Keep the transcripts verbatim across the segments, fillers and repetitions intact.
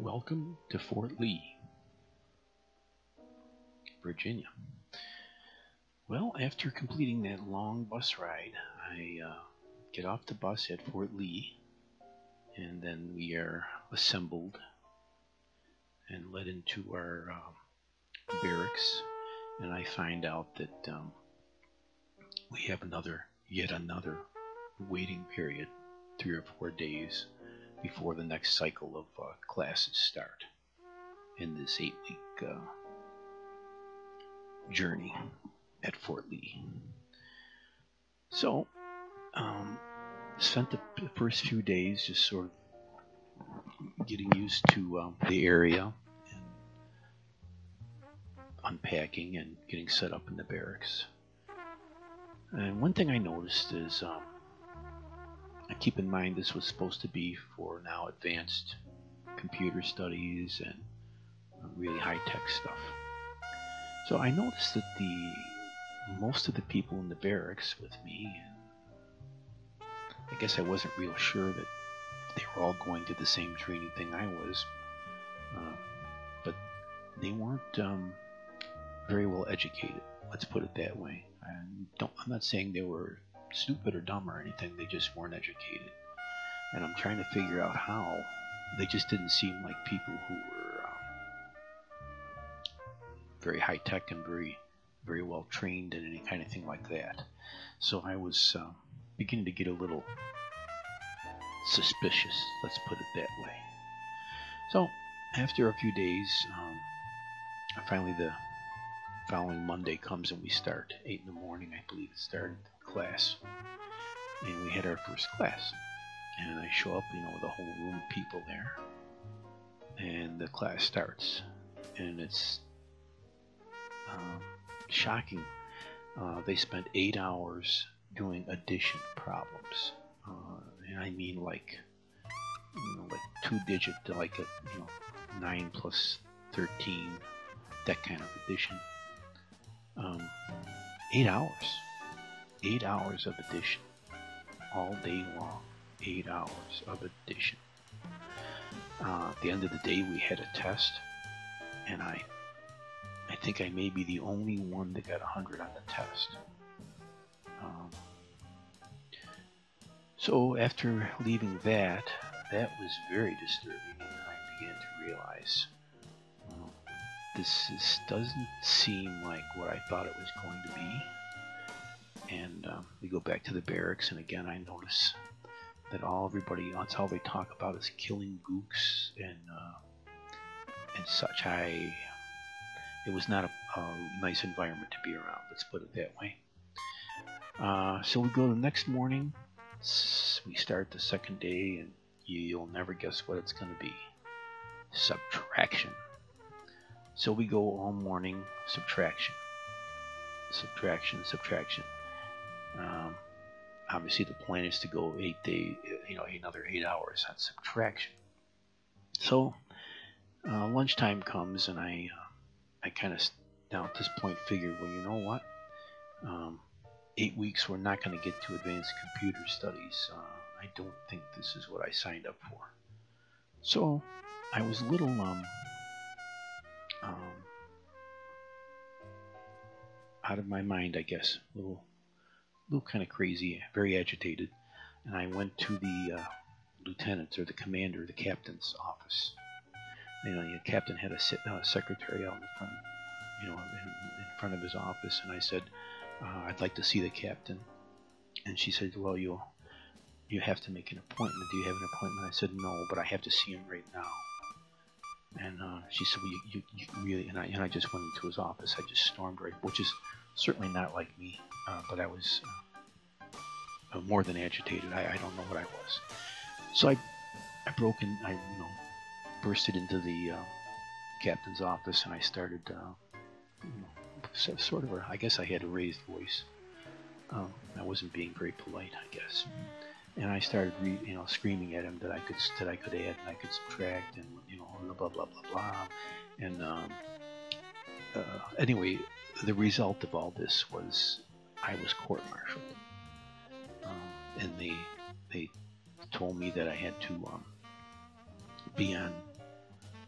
Welcome to Fort Lee, Virginia. Well, after completing that long bus ride, I uh, get off the bus at Fort Lee, and then we are assembled and led into our uh, barracks, and I find out that um, we have another, yet another waiting period, three or four days before the next cycle of uh, classes start in this eight-week uh, journey at Fort Lee. So, um, spent the first few days just sort of getting used to um, the area and unpacking and getting set up in the barracks. And one thing I noticed is, um, keep in mind this was supposed to be for now advanced computer studies and really high-tech stuff. So I noticed that the most of the people in the barracks with me, and I guess I wasn't real sure that they were all going to the same training thing I was, uh, but they weren't um, very well educated. Let's put it that way. I don't, I'm not saying they were stupid or dumb or anything, they just weren't educated. And I'm trying to figure out how. They just didn't seem like people who were um, very high tech and very, very well trained in any kind of thing like that. So I was uh, beginning to get a little suspicious, let's put it that way. So after a few days, um, finally the following Monday comes and we start. eight in the morning, I believe it started class. And we had our first class. And I show up, you know, with a whole room of people there. And the class starts. And it's um, shocking. Uh, they spent eight hours doing addition problems. Uh, and I mean like, you know, like two digit, like a, you know, nine plus thirteen, that kind of addition. Um, eight hours. Eight hours of addition. All day long. Eight hours of addition. Uh, at the end of the day, we had a test, and I, I think I may be the only one that got a hundred on the test. Um, so after leaving that, that was very disturbing, and I began to realize uh, this is, doesn't seem like what I thought it was going to be. And um, we go back to the barracks, and again I notice that all everybody, that's all they talk about is killing gooks and uh, and such. I, it was not a, a nice environment to be around, let's put it that way. Uh, so we go the next morning, we start the second day, and you'll never guess what it's going to be. Subtraction. So we go all morning, subtraction. Subtraction, subtraction. Um, obviously the plan is to go eight days, you know, another eight hours on subtraction. So uh, lunchtime comes, and I, uh, I kind of now at this point figured, well, you know what? Um, eight weeks we're not going to get to advanced computer studies. Uh, I don't think this is what I signed up for. So I was a little um, um, out of my mind, I guess, a little. A little kind of crazy, very agitated, and I went to the uh, lieutenant's or the commander, the captain's office. You know, the captain had a uh, secretary out in front, you know, in, in front of his office, and I said, uh, "I'd like to see the captain." And she said, "Well, you you have to make an appointment. Do you have an appointment?" I said, "No, but I have to see him right now." And uh, she said, "Well, you, you, you really," and I and I just went into his office. I just stormed right, which is certainly not like me, uh, but I was uh, uh, more than agitated. I, I don't know what I was. So I, I broke in, I you know, bursted into the uh, captain's office, and I started, uh, you know, sort of, a, I guess I had a raised voice. Um, I wasn't being very polite, I guess. And I started, re, you know, screaming at him that I could that I could add and I could subtract, and you know, blah blah blah blah. And um, uh, anyway, the result of all this was I was court-martialed, um, and they they told me that I had to um, be on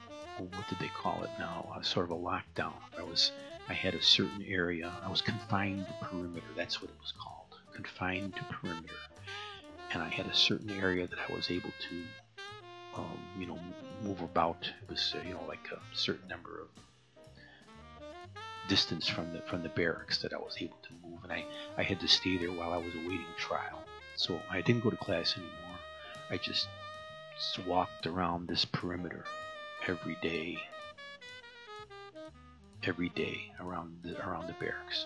what did they call it now? Uh, sort of a lockdown. I was, I had a certain area. I was confined to perimeter. That's what it was called, confined to perimeter. And I had a certain area that I was able to, um, you know, move about. It was, uh, you know, like a certain number of distance from the from the barracks that I was able to move, and I I had to stay there while I was awaiting trial. So I didn't go to class anymore. I just, just walked around this perimeter every day, every day around the around the barracks.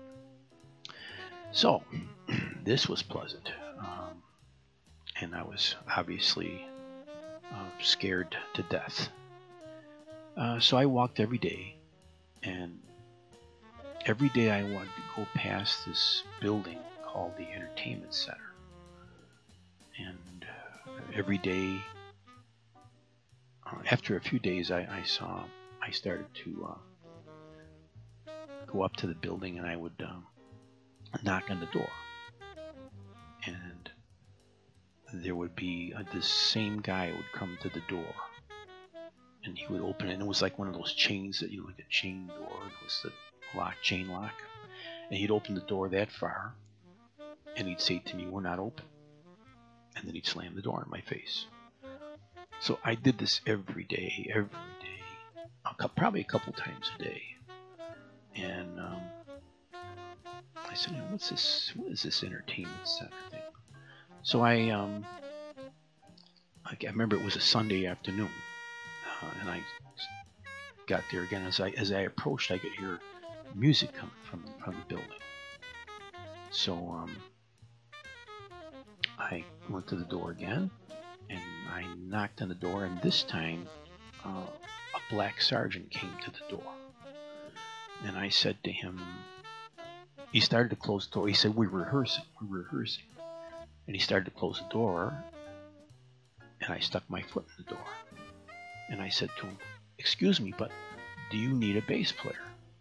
So this was pleasant, um, and I was obviously uh, scared to death. Uh, so I walked every day, and every day I wanted to go past this building called the Entertainment Center. And uh, every day, uh, after a few days, I, I saw, I started to uh, go up to the building, and I would um, knock on the door. And there would be, uh, this same guy would come to the door, and he would open it, and it was like one of those chains that you, like a chain door. It was the lock, chain lock, and he'd open the door that far, and he'd say to me, "We're not open," and then he'd slam the door in my face. So I did this every day, every day, a, probably a couple times a day, and um, I said, you know, "What's this? What is this Entertainment Center thing?" So I, um, I, I remember it was a Sunday afternoon, uh, and I got there again. As I as I approached, I could hear music coming from from the building. So um, I went to the door again, and I knocked on the door, and this time uh, a black sergeant came to the door, and I said to him, he started to close the door. He said, "We're rehearsing, we're rehearsing," and he started to close the door, and I stuck my foot in the door, and I said to him, "Excuse me, but do you need a bass player?"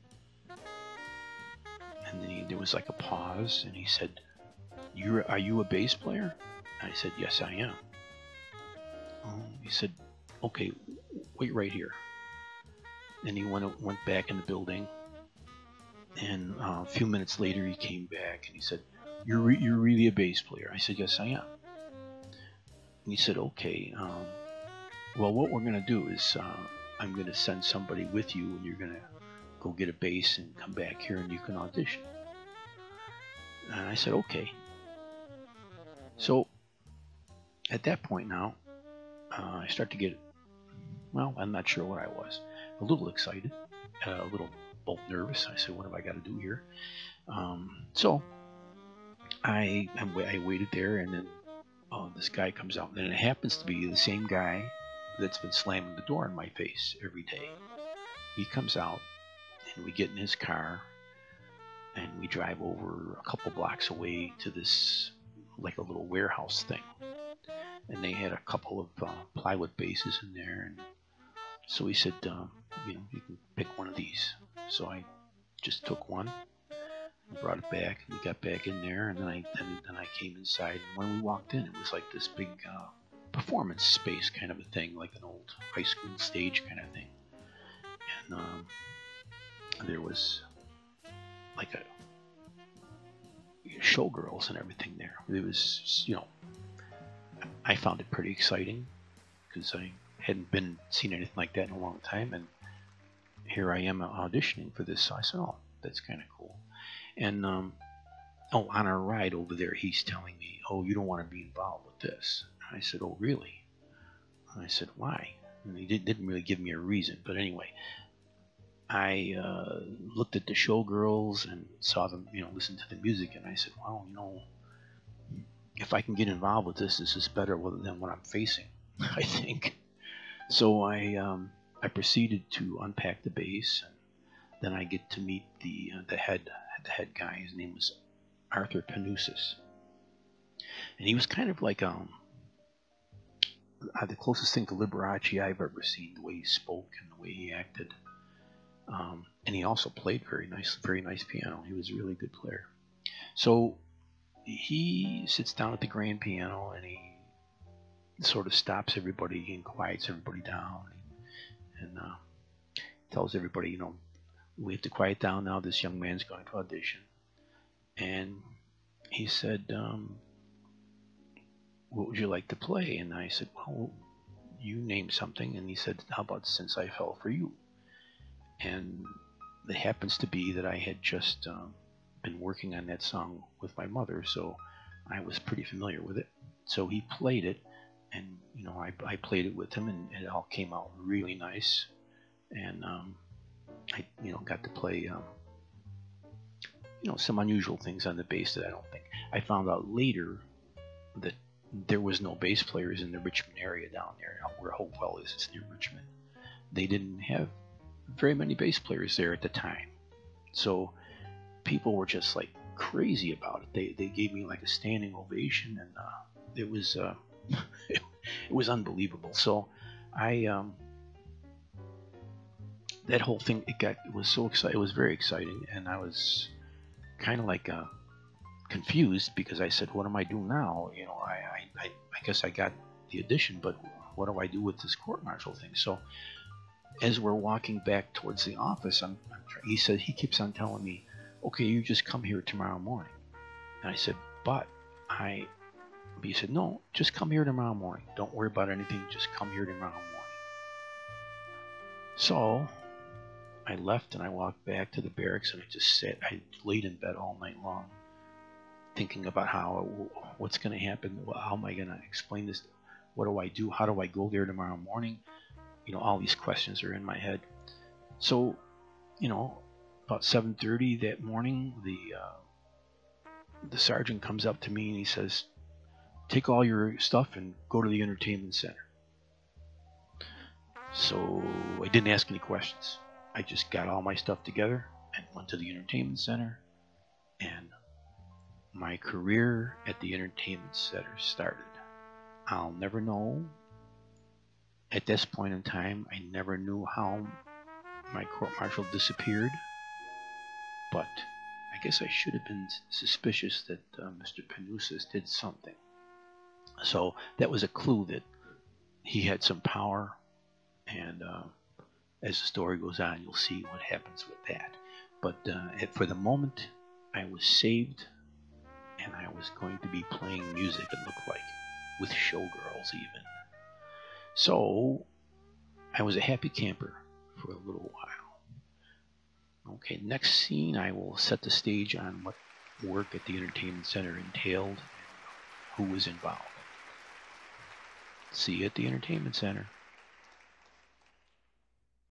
And then he, there was like a pause, and he said, "You're, are you a bass player?" And I said, "Yes, I am." Oh, he said, "Okay, wait right here." And he went went back in the building, and uh, a few minutes later he came back, and he said, "You're re you're really a bass player?" I said, "Yes, I am." And he said, "Okay, um, well, what we're gonna do is uh, I'm gonna send somebody with you, and you're gonna go get a bass and come back here, and you can audition." And I said, "Okay." So at that point now, uh, I start to get, well, I'm not sure what I was. A little excited, uh, a little both nervous. I said, "What have I got to do here?" Um, so I, I waited there, and then uh, this guy comes out, and it happens to be the same guy that's been slamming the door in my face every day. He comes out, and we get in his car, and we drive over a couple blocks away to this, like a little warehouse thing. And they had a couple of uh, plywood bases in there, and so he said, um, you know, you can pick one of these. So I just took one, brought it back, and we got back in there, and then I then, then I came inside, and when we walked in, it was like this big uh, performance space kind of a thing, like an old high school stage kind of thing. And um, there was like a showgirls and everything there. It was, you know, I found it pretty exciting because I hadn't been seen anything like that in a long time, and here I am auditioning for this. So I said, "Oh, that's kind of cool." And um, oh, on our ride over there, he's telling me, "Oh, you don't want to be involved with this." And I said, "Oh, really?" And I said, "Why?" And he did, didn't really give me a reason, but anyway, I uh, looked at the showgirls and saw them, you know, listen to the music, and I said, "Well, you know, if I can get involved with this, this is better than what I'm facing, I think." So I um, I proceeded to unpack the bass, and then I get to meet the uh, the head the head guy. His name was Arthur Panousis, and he was kind of like um uh, the closest thing to Liberace I've ever seen. The way he spoke and the way he acted, um, and he also played very nice, very nice piano. He was a really good player. So he sits down at the grand piano, and he sort of stops everybody and quiets everybody down. and uh, tells everybody, you know, we have to quiet down now. This young man's going to audition. And he said, um, what would you like to play? And I said, well, you name something. And he said, how about Since I Fell for You? And it happens to be that I had just um, been working on that song with my mother, so I was pretty familiar with it. So he played it, and you know, I, I played it with him, and it all came out really nice. And um, I, you know, got to play, um, you know, some unusual things on the bass that I don't think. I found out later that there was no bass players in the Richmond area down there, where Hopewell is. It's near Richmond. They didn't have very many bass players there at the time, so people were just like crazy about it. They they gave me like a standing ovation, and uh, it was uh, it, it was unbelievable. So I um, that whole thing, it got it was so exciting. It was very exciting, and I was kind of like uh, confused, because I said, what am I doing now? You know, I, I I I guess I got the audition, but what do I do with this court martial thing? So as we're walking back towards the office, I'm, I'm he said, he keeps on telling me, okay, you just come here tomorrow morning. And I said, but I, he said, no, just come here tomorrow morning. Don't worry about anything. Just come here tomorrow morning. So I left and I walked back to the barracks, and I just sat, I laid in bed all night long, thinking about how, what's going to happen? How am I going to explain this? What do I do? How do I go there tomorrow morning? You know, all these questions are in my head. So, you know, about seven thirty that morning, the uh, the sergeant comes up to me and he says, take all your stuff and go to the entertainment center. So I didn't ask any questions. I just got all my stuff together and went to the entertainment center, and my career at the entertainment center started. I'll never know. At this point in time, I never knew how my court-martial disappeared, but I guess I should have been suspicious that uh, Mister Panousis did something. So that was a clue that he had some power, and uh, as the story goes on, you'll see what happens with that. But uh, for the moment, I was saved, and I was going to be playing music, it looked like, with showgirls even. So I was a happy camper for a little while. Okay, next scene, I will set the stage on what work at the entertainment center entailed and who was involved. See you at the entertainment center.